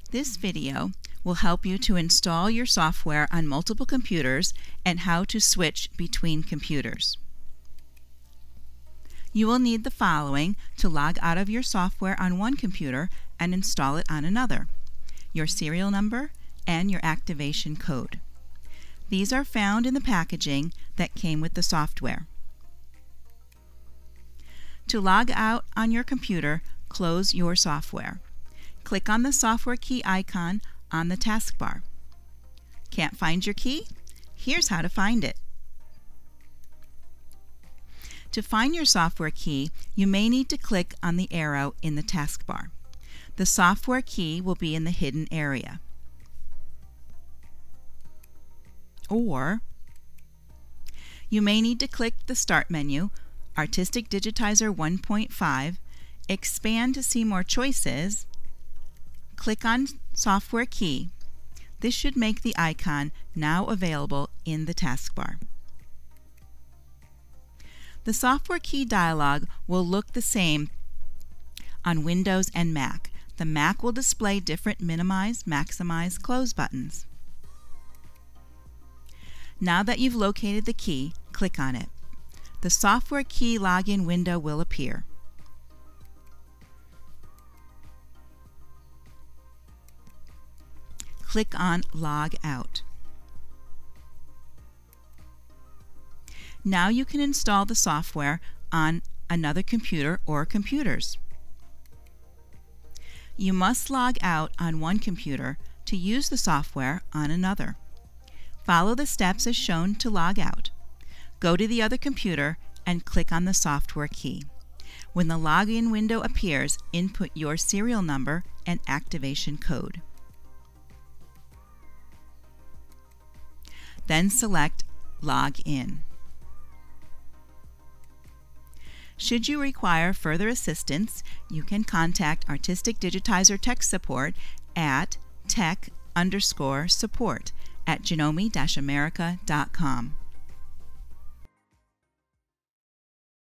This video will help you to install your software on multiple computers and how to switch between computers. You will need the following to log out of your software on one computer and install it on another: your serial number and your activation code. These are found in the packaging that came with the software. To log out on your computer, close your software. Click on the software key icon on the taskbar. Can't find your key? Here's how to find it. To find your software key, you may need to click on the arrow in the taskbar. The software key will be in the hidden area. Or you may need to click the Start menu, Artistic Digitizer 1.5, expand to see more choices, click on Software Key. This should make the icon now available in the taskbar. The Software Key dialog will look the same on Windows and Mac. The Mac will display different minimize, maximize, close buttons. Now that you've located the key, click on it. The Software Key login window will appear. Click on Log Out. Now you can install the software on another computer or computers. You must log out on one computer to use the software on another. Follow the steps as shown to log out. Go to the other computer and click on the software key. When the login window appears, input your serial number and activation code. Then select Log In. Should you require further assistance, you can contact Artistic Digitizer Tech Support at tech_support@janome-america.com.